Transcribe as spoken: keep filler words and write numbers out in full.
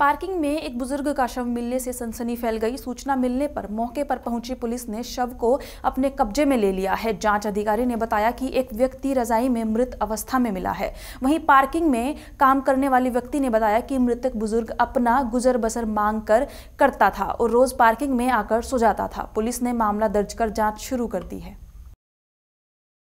Parking में एक बुजुर्ग का शव मिलने से सनसनी फैल गई। सूचना मिलने पर मौके पर पहुंची पुलिस ने शव को अपने कब्जे में ले लिया है। जांच अधिकारी ने बताया कि एक व्यक्ति रजाई में मृत अवस्था में मिला है। वहीं पार्किंग में काम करने वाले व्यक्ति ने बताया कि मृतक बुजुर्ग अपना गुजर बसर मांग कर करता था और रोज पार्किंग में आकर सो जाता था। पुलिस ने मामला दर्ज कर जांच शुरू कर दी है।